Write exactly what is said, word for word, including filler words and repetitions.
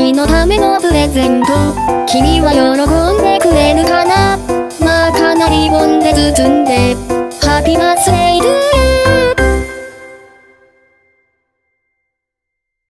日のためのプレゼント。君は喜んでくれるかな。真っ赤なリボンで包んでハッピーバースデー